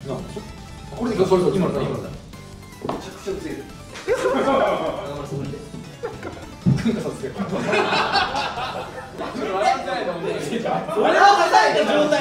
これで今のだ。めちゃくちゃ強い。文化させて。それを叩いた状態